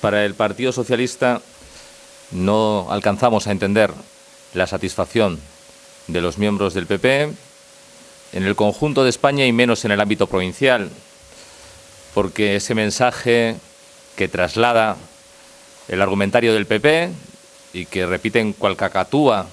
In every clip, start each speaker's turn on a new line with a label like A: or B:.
A: para el Partido Socialista no alcanzamos a entender la satisfacción de los miembros del PP en el conjunto de España y menos en el ámbito provincial, porque ese mensaje que traslada el argumentario del PP y que repiten cual cacatúa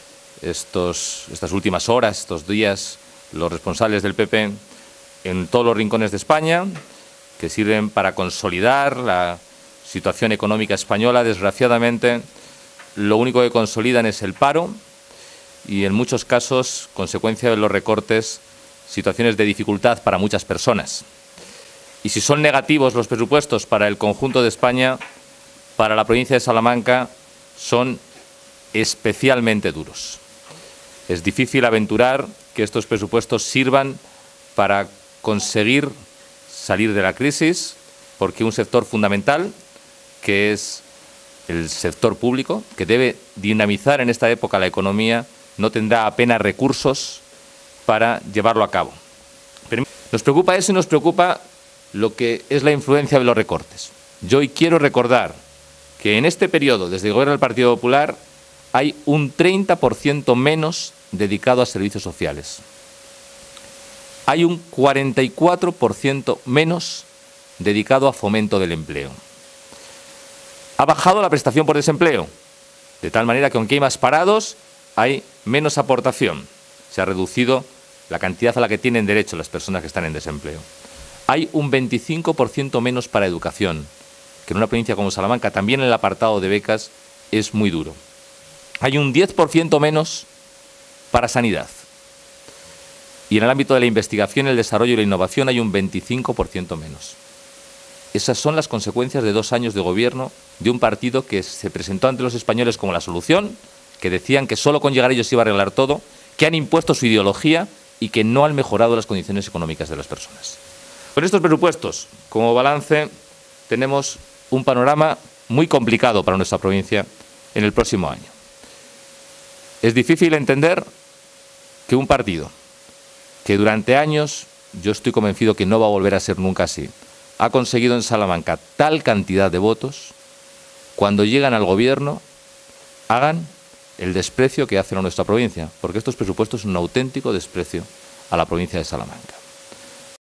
A: estas últimas horas, estos días, los responsables del PP en todos los rincones de España, que sirven para consolidar la situación económica española, desgraciadamente, lo único que consolidan es el paro y, en muchos casos, consecuencia de los recortes, situaciones de dificultad para muchas personas. Y si son negativos los presupuestos para el conjunto de España, para la provincia de Salamanca son especialmente duros. Es difícil aventurar que estos presupuestos sirvan para conseguir salir de la crisis, porque un sector fundamental, que es el sector público, que debe dinamizar en esta época la economía, no tendrá apenas recursos para llevarlo a cabo. Pero nos preocupa eso y nos preocupa lo que es la influencia de los recortes. Yo hoy quiero recordar que en este periodo, desde el gobierno del Partido Popular, hay un 30% menos dedicado a servicios sociales. Hay un 44% menos dedicado a fomento del empleo. Ha bajado la prestación por desempleo, de tal manera que aunque hay más parados, hay menos aportación. Se ha reducido la cantidad a la que tienen derecho las personas que están en desempleo. Hay un 25% menos para educación, que en una provincia como Salamanca, también en el apartado de becas, es muy duro. Hay un 10% menos para sanidad. Y en el ámbito de la investigación, el desarrollo y la innovación hay un 25% menos. Esas son las consecuencias de 2 años de gobierno de un partido que se presentó ante los españoles como la solución, que decían que solo con llegar ellos se iba a arreglar todo, que han impuesto su ideología y que no han mejorado las condiciones económicas de las personas. Con estos presupuestos, como balance, tenemos un panorama muy complicado para nuestra provincia en el próximo año. Es difícil entender que un partido que durante años, yo estoy convencido que no va a volver a ser nunca así, ha conseguido en Salamanca tal cantidad de votos, cuando llegan al gobierno, hagan el desprecio que hacen a nuestra provincia, porque estos presupuestos son un auténtico desprecio a la provincia de Salamanca.